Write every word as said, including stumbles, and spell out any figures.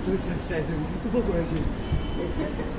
ドイツがしたいという言葉をやし